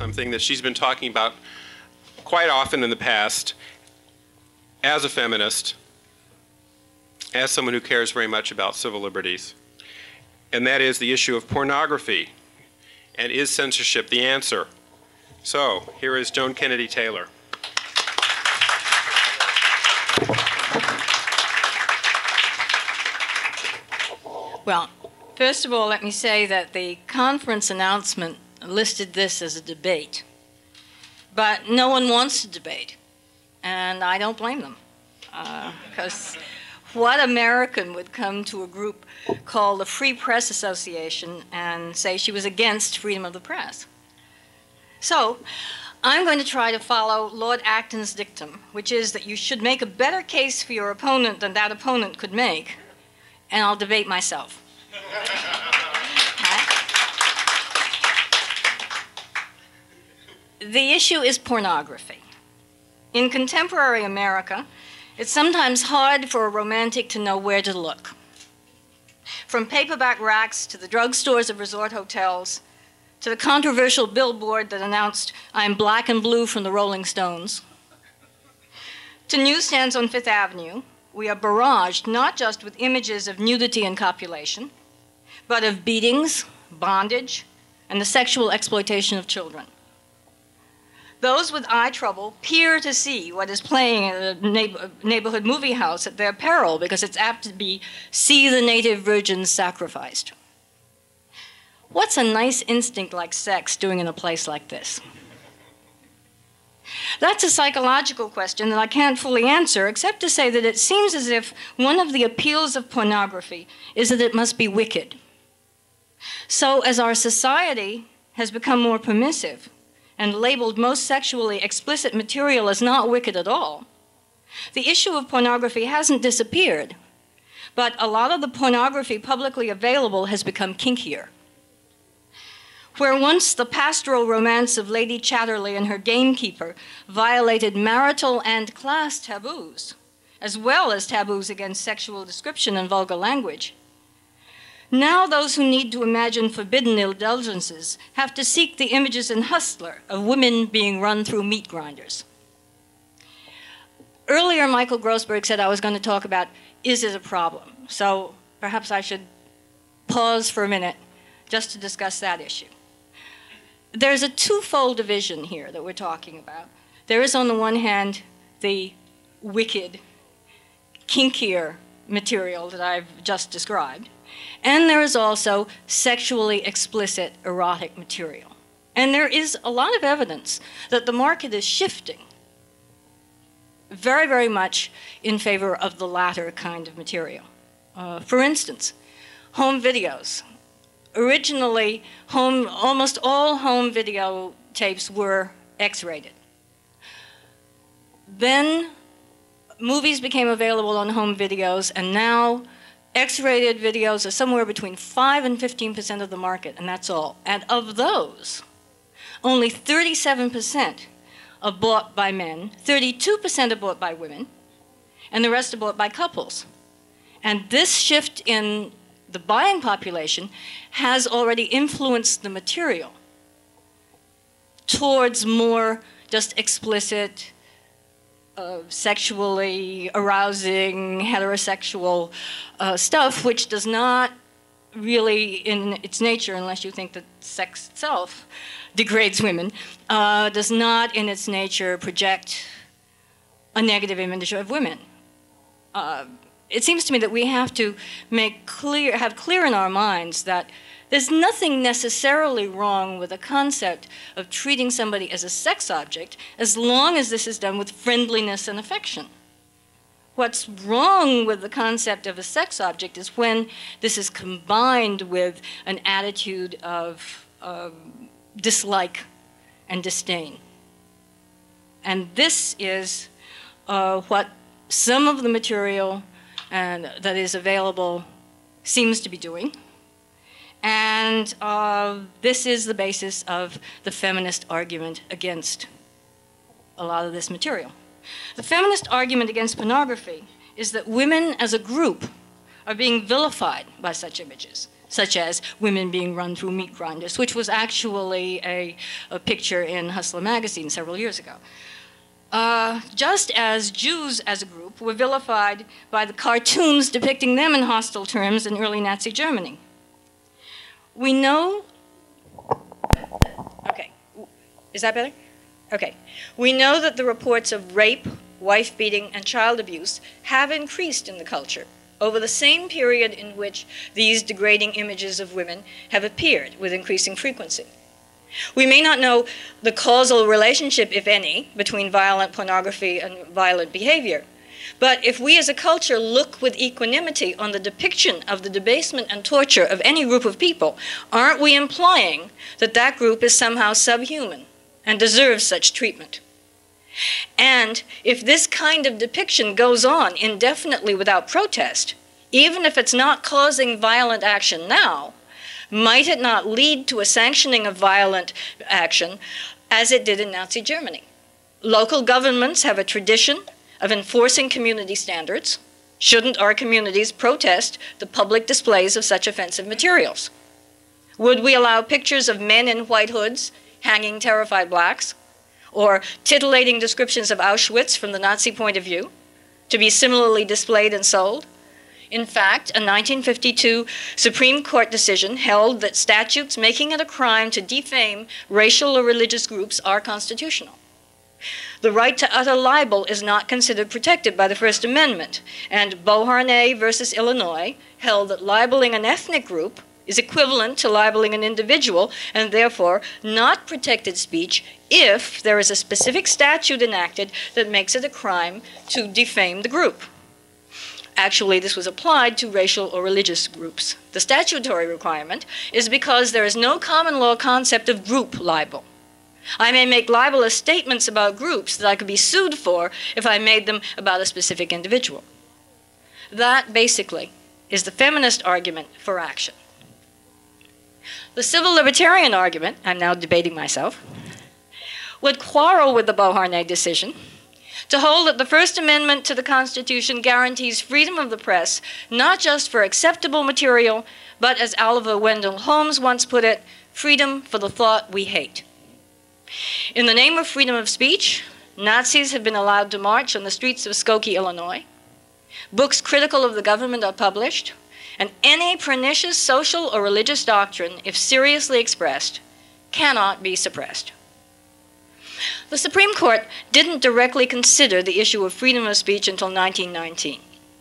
something that she's been talking about quite often in the past as a feminist, as someone who cares very much about civil liberties. And that is the issue of pornography. And is censorship the answer? So, here is Joan Kennedy Taylor. Well, first of all, let me say that the conference announcement listed this as a debate. But no one wants to debate, and I don't blame them. Because what American would come to a group called the Free Press Association and say she was against freedom of the press? So I'm going to try to follow Lord Acton's dictum, which is that you should make a better case for your opponent than that opponent could make, and I'll debate myself. The issue is pornography. In contemporary America, it's sometimes hard for a romantic to know where to look. From paperback racks to the drugstores of resort hotels, to the controversial billboard that announced, "I'm black and blue" from the Rolling Stones, to newsstands on Fifth Avenue, we are barraged not just with images of nudity and copulation, but of beatings, bondage, and the sexual exploitation of children. Those with eye trouble peer to see what is playing at a neighborhood movie house at their peril because it's apt to be "See the Native Virgins Sacrificed." What's a nice instinct like sex doing in a place like this? That's a psychological question that I can't fully answer, except to say that it seems as if one of the appeals of pornography is that it must be wicked. So as our society has become more permissive and labeled most sexually explicit material as not wicked at all, the issue of pornography hasn't disappeared, but a lot of the pornography publicly available has become kinkier. Where once the pastoral romance of Lady Chatterley and her gamekeeper violated marital and class taboos, as well as taboos against sexual description and vulgar language, now those who need to imagine forbidden indulgences have to seek the images in Hustler of women being run through meat grinders. Earlier, Michael Grossberg said I was going to talk about, is it a problem? So perhaps I should pause for a minute just to discuss that issue. There's a twofold division here that we're talking about. There is, on the one hand, the wicked, kinkier material that I've just described, and there is also sexually explicit erotic material. And there is a lot of evidence that the market is shifting very, very much in favor of the latter kind of material. For instance, home videos. Originally, almost all home video tapes were X-rated. Then movies became available on home videos, and now X-rated videos are somewhere between 5 and 15% of the market, and that's all. And of those, only 37% are bought by men, 32% are bought by women, and the rest are bought by couples. And this shift in the buying population has already influenced the material towards more just explicit, sexually arousing, heterosexual stuff, which does not really, in its nature, unless you think that sex itself degrades women, does not in its nature project a negative image of women. It seems to me that we have to have clear in our minds that there's nothing necessarily wrong with the concept of treating somebody as a sex object as long as this is done with friendliness and affection. What's wrong with the concept of a sex object is when this is combined with an attitude of dislike and disdain. And this is what some of the material that is available seems to be doing. And this is the basis of the feminist argument against a lot of this material. The feminist argument against pornography is that women as a group are being vilified by such images. such as women being run through meat grinders, which was actually a picture in Hustler magazine several years ago. Just as Jews as a group were vilified by the cartoons depicting them in hostile terms in early Nazi Germany. We know, okay, is that better? Okay. We know that the reports of rape, wife beating, and child abuse have increased in the culture over the same period in which these degrading images of women have appeared with increasing frequency. We may not know the causal relationship, if any, between violent pornography and violent behavior, but if we as a culture look with equanimity on the depiction of the debasement and torture of any group of people, aren't we implying that that group is somehow subhuman and deserves such treatment? And if this kind of depiction goes on indefinitely without protest, even if it's not causing violent action now, might it not lead to a sanctioning of violent action as it did in Nazi Germany? Local governments have a tradition of enforcing community standards. Shouldn't our communities protest the public displays of such offensive materials? Would we allow pictures of men in white hoods hanging terrified blacks, or titillating descriptions of Auschwitz from the Nazi point of view, to be similarly displayed and sold? In fact, a 1952 Supreme Court decision held that statutes making it a crime to defame racial or religious groups are constitutional. The right to utter libel is not considered protected by the First Amendment, and Beauharnais versus Illinois held that libeling an ethnic group is equivalent to libeling an individual, and therefore not protected speech if there is a specific statute enacted that makes it a crime to defame the group. Actually, this was applied to racial or religious groups. The statutory requirement is because there is no common law concept of group libel. I may make libelous statements about groups that I could be sued for if I made them about a specific individual. That, basically, is the feminist argument for action. The civil libertarian argument, I'm now debating myself, would quarrel with the Beauharnais decision to hold that the First Amendment to the Constitution guarantees freedom of the press, not just for acceptable material, but, as Oliver Wendell Holmes once put it, freedom for the thought we hate. In the name of freedom of speech, Nazis have been allowed to march on the streets of Skokie, Illinois. Books critical of the government are published, and any pernicious social or religious doctrine, if seriously expressed, cannot be suppressed. The Supreme Court didn't directly consider the issue of freedom of speech until 1919.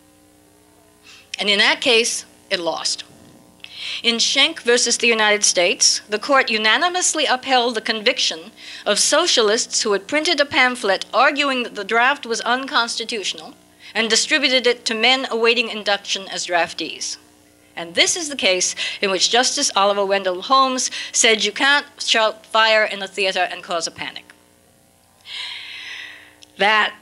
And in that case, it lost. In Schenck versus the United States, the court unanimously upheld the conviction of socialists who had printed a pamphlet arguing that the draft was unconstitutional and distributed it to men awaiting induction as draftees. And this is the case in which Justice Oliver Wendell Holmes said you can't shout fire in a theater and cause a panic. That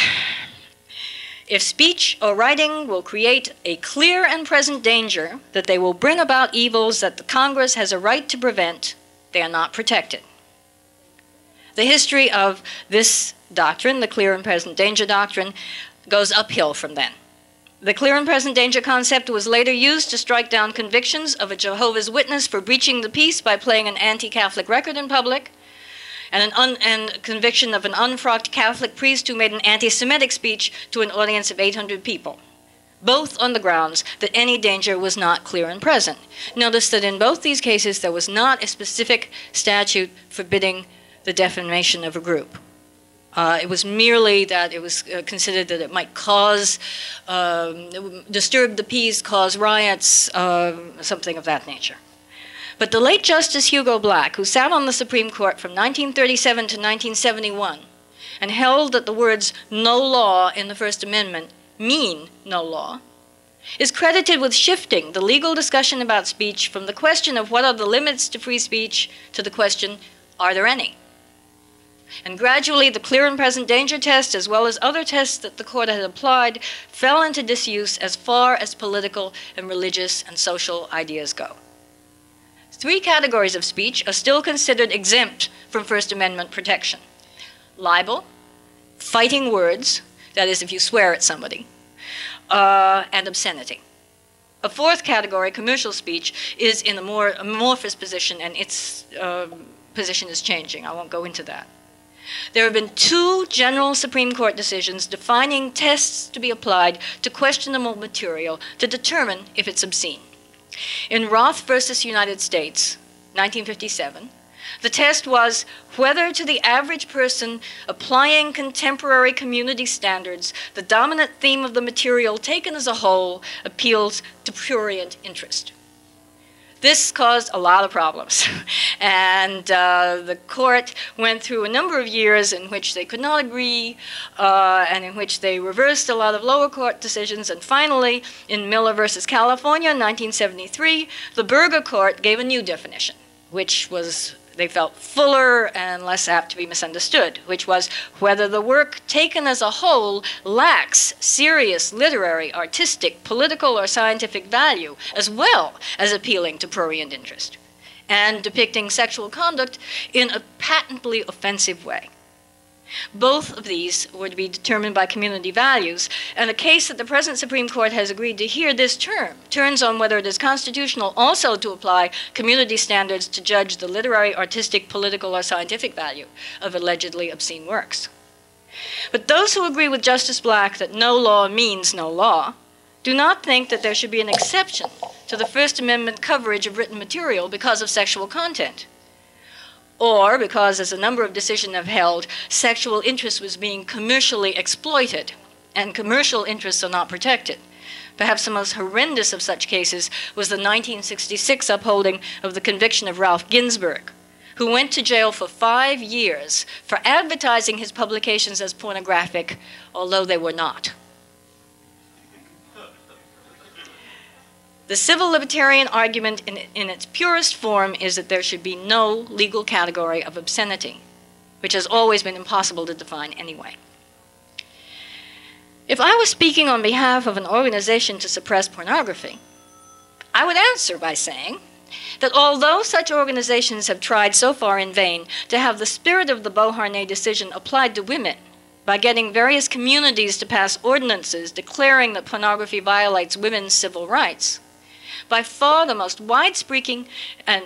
if speech or writing will create a clear and present danger that they will bring about evils that the Congress has a right to prevent, they are not protected. The history of this doctrine, the clear and present danger doctrine, goes uphill from then. The clear and present danger concept was later used to strike down convictions of a Jehovah's Witness for breaching the peace by playing an anti-Catholic record in public, and conviction of an unfrocked Catholic priest who made an anti-Semitic speech to an audience of 800 people, both on the grounds that any danger was not clear and present. Notice that in both these cases there was not a specific statute forbidding the defamation of a group. It was merely that it was considered that it might cause, disturb the peace, cause riots, something of that nature. But the late Justice Hugo Black, who sat on the Supreme Court from 1937 to 1971 and held that the words no law in the First Amendment mean no law, is credited with shifting the legal discussion about speech from the question of what are the limits to free speech to the question, are there any? And gradually the clear and present danger test, as well as other tests that the court had applied, fell into disuse as far as political and religious and social ideas go. Three categories of speech are still considered exempt from First Amendment protection: libel, fighting words, that is if you swear at somebody, and obscenity. A fourth category, commercial speech, is in a more amorphous position, and its position is changing. I won't go into that. There have been 2 general Supreme Court decisions defining tests to be applied to questionable material to determine if it's obscene. In Roth versus United States, 1957, the test was whether to the average person applying contemporary community standards, the dominant theme of the material taken as a whole appeals to prurient interest. This caused a lot of problems, and the court went through a number of years in which they could not agree, and in which they reversed a lot of lower court decisions, and finally, in Miller versus California in 1973, the Berger court gave a new definition, which was, they felt, fuller and less apt to be misunderstood, which was whether the work taken as a whole lacks serious literary, artistic, political, or scientific value, as well as appealing to prurient interest, and depicting sexual conduct in a patently offensive way. Both of these were to be determined by community values, and the case that the present Supreme Court has agreed to hear this term turns on whether it is constitutional also to apply community standards to judge the literary, artistic, political, or scientific value of allegedly obscene works. But those who agree with Justice Black that no law means no law do not think that there should be an exception to the First Amendment coverage of written material because of sexual content, or because, as a number of decisions have held, sexual interest was being commercially exploited, and commercial interests are not protected. Perhaps the most horrendous of such cases was the 1966 upholding of the conviction of Ralph Ginsburg, who went to jail for 5 years for advertising his publications as pornographic, although they were not. The civil libertarian argument in its purest form is that there should be no legal category of obscenity, which has always been impossible to define anyway. If I was speaking on behalf of an organization to suppress pornography, I would answer by saying that although such organizations have tried so far in vain to have the spirit of the Beauharnais decision applied to women by getting various communities to pass ordinances declaring that pornography violates women's civil rights, by far the most wide-sweeping and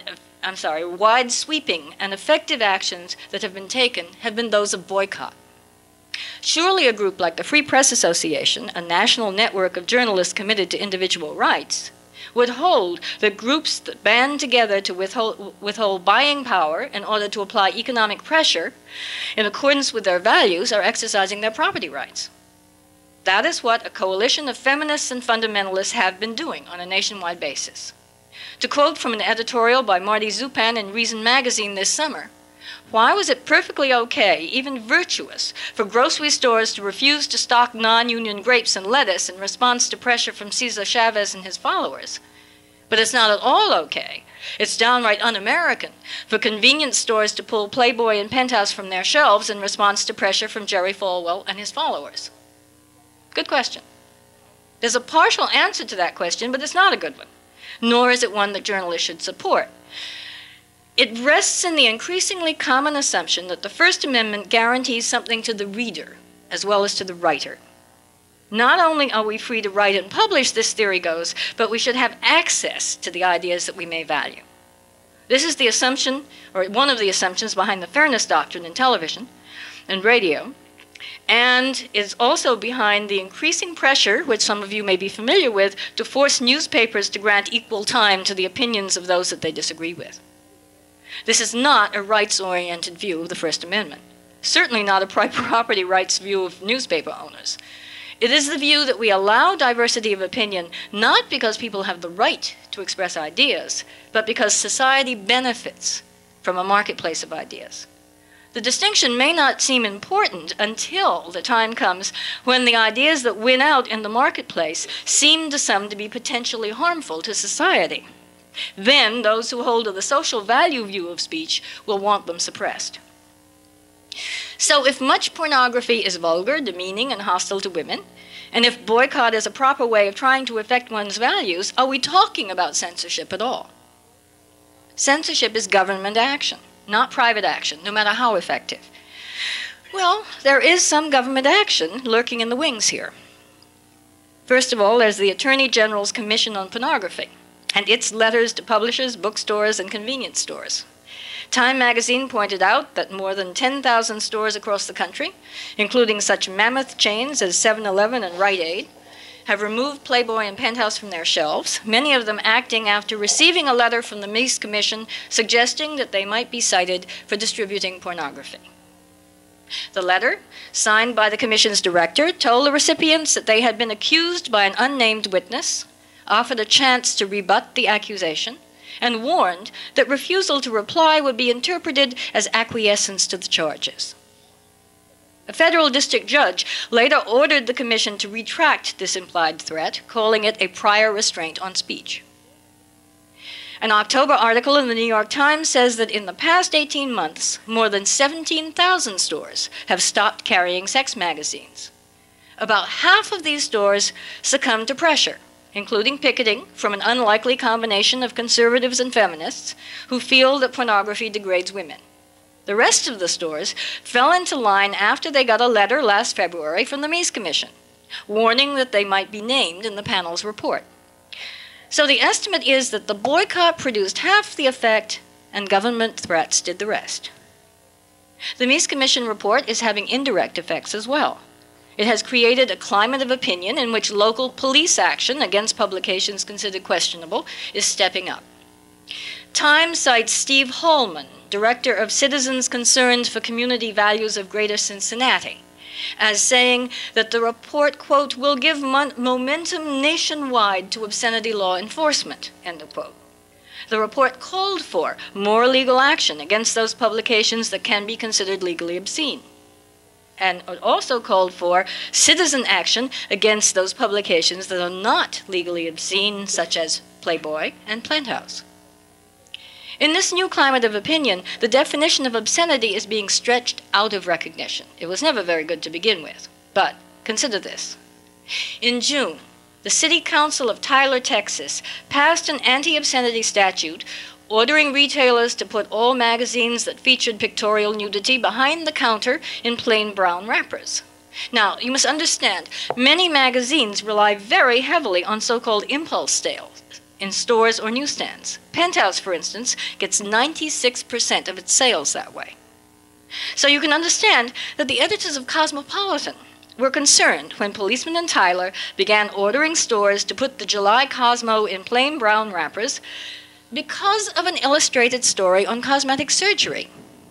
effective actions that have been taken have been those of boycott. Surely a group like the Free Press Association, a national network of journalists committed to individual rights, would hold that groups that band together to withhold buying power in order to apply economic pressure in accordance with their values are exercising their property rights. That is what a coalition of feminists and fundamentalists have been doing on a nationwide basis. To quote from an editorial by Marty Zupan in Reason magazine this summer, why was it perfectly okay, even virtuous, for grocery stores to refuse to stock non-union grapes and lettuce in response to pressure from Cesar Chavez and his followers? But it's not at all okay. It's downright un-American for convenience stores to pull Playboy and Penthouse from their shelves in response to pressure from Jerry Falwell and his followers. Good question. There's a partial answer to that question, but it's not a good one, nor is it one that journalists should support. It rests in the increasingly common assumption that the First Amendment guarantees something to the reader as well as to the writer. Not only are we free to write and publish, this theory goes, but we should have access to the ideas that we may value. This is the assumption, or one of the assumptions behind the fairness doctrine in television and radio, and is also behind the increasing pressure, which some of you may be familiar with, to force newspapers to grant equal time to the opinions of those that they disagree with. This is not a rights-oriented view of the First Amendment, certainly not a property rights view of newspaper owners. It is the view that we allow diversity of opinion not because people have the right to express ideas, but because society benefits from a marketplace of ideas. The distinction may not seem important until the time comes when the ideas that win out in the marketplace seem to some to be potentially harmful to society. Then those who hold to the social value view of speech will want them suppressed. So if much pornography is vulgar, demeaning, and hostile to women, and if boycott is a proper way of trying to affect one's values, are we talking about censorship at all? Censorship is government action, not private action, no matter how effective. Well, there is some government action lurking in the wings here. First of all, there's the Attorney General's Commission on Pornography and its letters to publishers, bookstores, and convenience stores. Time magazine pointed out that more than 10,000 stores across the country, including such mammoth chains as 7-Eleven and Rite Aid, have removed Playboy and Penthouse from their shelves, many of them acting after receiving a letter from the Meese Commission suggesting that they might be cited for distributing pornography. The letter, signed by the Commission's director, told the recipients that they had been accused by an unnamed witness, offered a chance to rebut the accusation, and warned that refusal to reply would be interpreted as acquiescence to the charges. A federal district judge later ordered the Commission to retract this implied threat, calling it a prior restraint on speech. An October article in the New York Times says that in the past 18 months, more than 17,000 stores have stopped carrying sex magazines. About half of these stores succumbed to pressure, including picketing from an unlikely combination of conservatives and feminists who feel that pornography degrades women. The rest of the stores fell into line after they got a letter last February from the Meese Commission, warning that they might be named in the panel's report. So the estimate is that the boycott produced half the effect and government threats did the rest. The Meese Commission report is having indirect effects as well. It has created a climate of opinion in which local police action against publications considered questionable is stepping up. Time cites Steve Hallman, director of Citizens Concerned for Community Values of Greater Cincinnati, as saying that the report, quote, will give momentum nationwide to obscenity law enforcement, end of quote. The report called for more legal action against those publications that can be considered legally obscene. And it also called for citizen action against those publications that are not legally obscene, such as Playboy and Penthouse. In this new climate of opinion, the definition of obscenity is being stretched out of recognition. It was never very good to begin with, but consider this. In June, the City Council of Tyler, Texas, passed an anti-obscenity statute ordering retailers to put all magazines that featured pictorial nudity behind the counter in plain brown wrappers. Now, you must understand, many magazines rely very heavily on so-called impulse sales in stores or newsstands. Penthouse, for instance, gets 96% of its sales that way. So you can understand that the editors of Cosmopolitan were concerned when policemen in Tyler began ordering stores to put the July Cosmo in plain brown wrappers because of an illustrated story on cosmetic surgery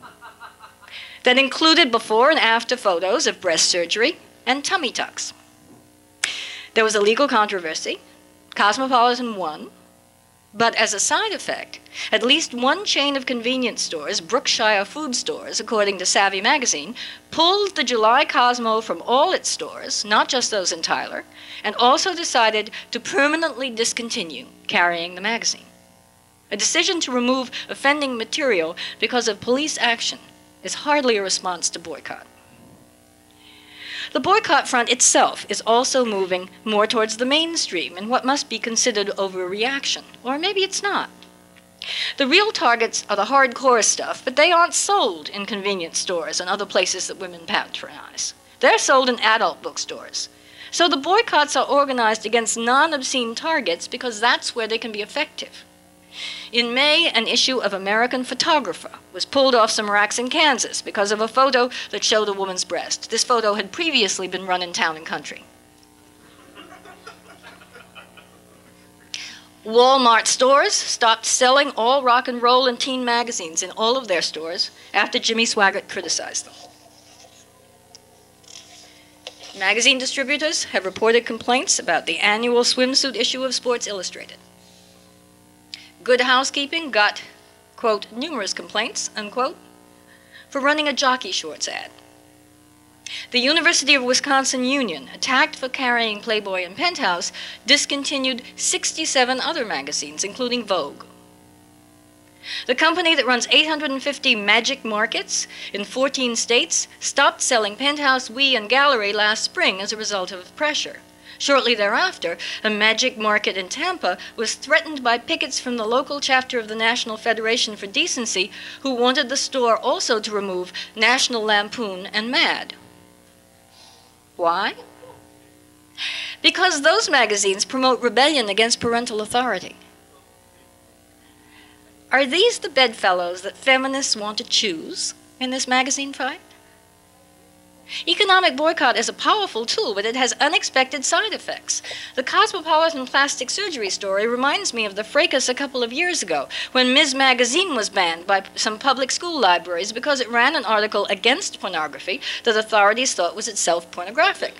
that included before and after photos of breast surgery and tummy tucks. There was a legal controversy. Cosmopolitan won, but as a side effect, at least one chain of convenience stores, Brookshire Food Stores, according to Savvy magazine, pulled the July Cosmo from all its stores, not just those in Tyler, and also decided to permanently discontinue carrying the magazine. A decision to remove offending material because of police action is hardly a response to boycott. The boycott front itself is also moving more towards the mainstream in what must be considered overreaction, or maybe it's not. The real targets are the hardcore stuff, but they aren't sold in convenience stores and other places that women patronize. They're sold in adult bookstores. So the boycotts are organized against non-obscene targets because that's where they can be effective. In May, an issue of American Photographer was pulled off some racks in Kansas because of a photo that showed a woman's breast. This photo had previously been run in Town and Country. Walmart stores stopped selling all rock and roll and teen magazines in all of their stores after Jimmy Swaggart criticized them. Magazine distributors have reported complaints about the annual swimsuit issue of Sports Illustrated. Good Housekeeping got, quote, numerous complaints, unquote, for running a jockey shorts ad. The University of Wisconsin Union, attacked for carrying Playboy and Penthouse, discontinued 67 other magazines, including Vogue. The company that runs 850 Magic Markets in 14 states stopped selling Penthouse, We, and Gallery last spring as a result of pressure. Shortly thereafter, a Magic Market in Tampa was threatened by pickets from the local chapter of the National Federation for Decency, who wanted the store also to remove National Lampoon and Mad. Why? Because those magazines promote rebellion against parental authority. Are these the bedfellows that feminists want to choose in this magazine fight? Economic boycott is a powerful tool, but it has unexpected side effects. The Cosmopolitan plastic surgery story reminds me of the fracas a couple of years ago when Ms. Magazine was banned by some public school libraries because it ran an article against pornography that authorities thought was itself pornographic.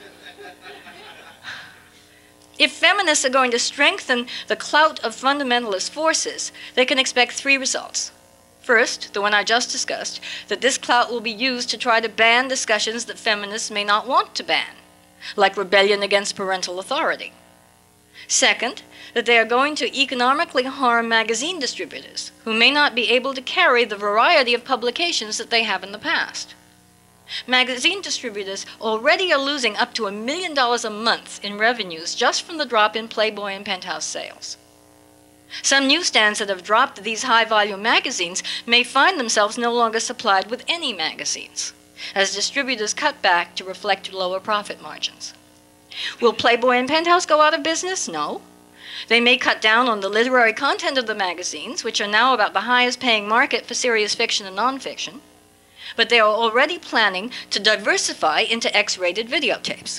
If feminists are going to strengthen the clout of fundamentalist forces, they can expect three results. First, the one I just discussed, that this clout will be used to try to ban discussions that feminists may not want to ban, like rebellion against parental authority. Second, that they are going to economically harm magazine distributors, who may not be able to carry the variety of publications that they have in the past. Magazine distributors already are losing up to $1 million a month in revenues just from the drop in Playboy and Penthouse sales. Some newsstands that have dropped these high-volume magazines may find themselves no longer supplied with any magazines, as distributors cut back to reflect lower profit margins. Will Playboy and Penthouse go out of business? No. They may cut down on the literary content of the magazines, which are now about the highest-paying market for serious fiction and nonfiction, but they are already planning to diversify into X-rated videotapes.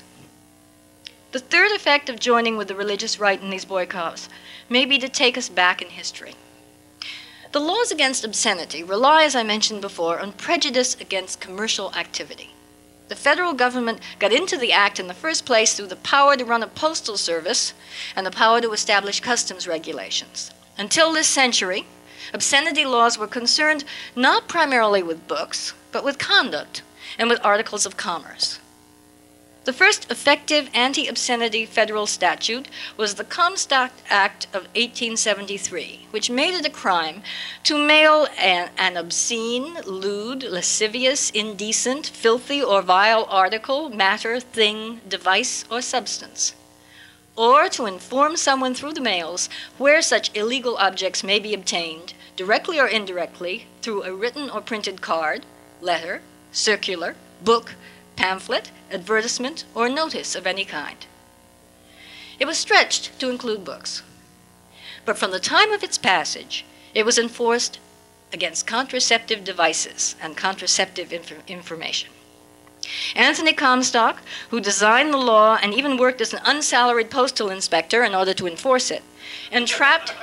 The third effect of joining with the religious right in these boycotts may be to take us back in history. The laws against obscenity rely, as I mentioned before, on prejudice against commercial activity. The federal government got into the act in the first place through the power to run a postal service and the power to establish customs regulations. Until this century, obscenity laws were concerned not primarily with books, but with conduct and with articles of commerce. The first effective anti-obscenity federal statute was the Comstock Act of 1873, which made it a crime to mail an obscene, lewd, lascivious, indecent, filthy, or vile article, matter, thing, device, or substance, or to inform someone through the mails where such illegal objects may be obtained, directly or indirectly, through a written or printed card, letter, circular, book, pamphlet, advertisement, or notice of any kind. It was stretched to include books, but from the time of its passage, it was enforced against contraceptive devices and contraceptive information. Anthony Comstock, who designed the law and even worked as an unsalaried postal inspector in order to enforce it, entrapped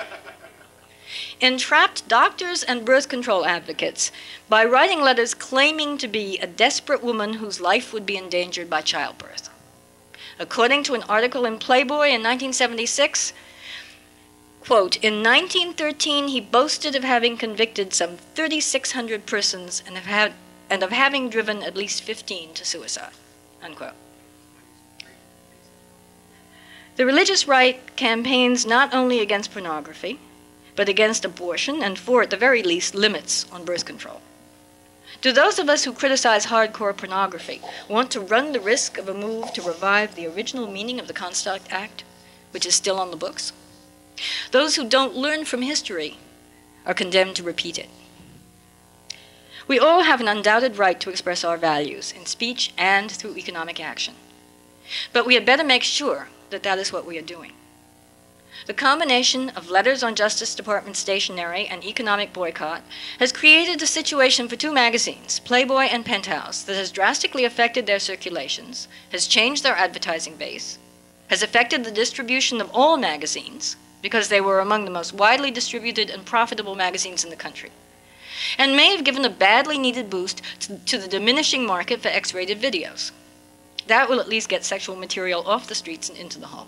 doctors and birth control advocates by writing letters claiming to be a desperate woman whose life would be endangered by childbirth. According to an article in Playboy in 1976, quote, in 1913 he boasted of having convicted some 3,600 persons and of having driven at least 15 to suicide, unquote. The religious right campaigns not only against pornography, but against abortion and for, at the very least, limits on birth control. Do those of us who criticize hardcore pornography want to run the risk of a move to revive the original meaning of the Comstock Act, which is still on the books? Those who don't learn from history are condemned to repeat it. We all have an undoubted right to express our values in speech and through economic action. But we had better make sure that that is what we are doing. The combination of letters on Justice Department stationery and economic boycott has created a situation for two magazines, Playboy and Penthouse, that has drastically affected their circulations, has changed their advertising base, has affected the distribution of all magazines, because they were among the most widely distributed and profitable magazines in the country, and may have given a badly needed boost to the diminishing market for X-rated videos. That will at least get sexual material off the streets and into the home.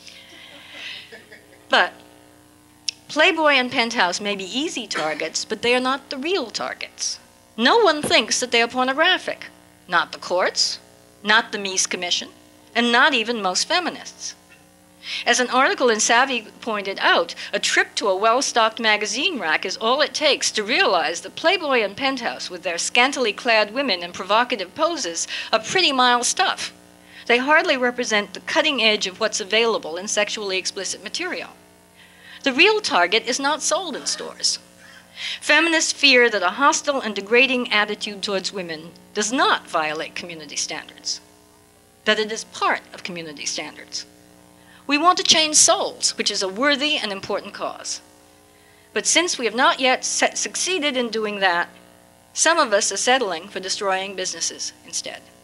But Playboy and Penthouse may be easy targets, but they are not the real targets. No one thinks that they are pornographic. Not the courts, not the Mies Commission, and not even most feminists. As an article in Savvy pointed out, a trip to a well-stocked magazine rack is all it takes to realize that Playboy and Penthouse, with their scantily clad women and provocative poses, are pretty mild stuff. They hardly represent the cutting edge of what's available in sexually explicit material. The real target is not sold in stores. Feminists fear that a hostile and degrading attitude towards women does not violate community standards, that it is part of community standards. We want to change souls, which is a worthy and important cause. But since we have not yet succeeded in doing that, some of us are settling for destroying businesses instead.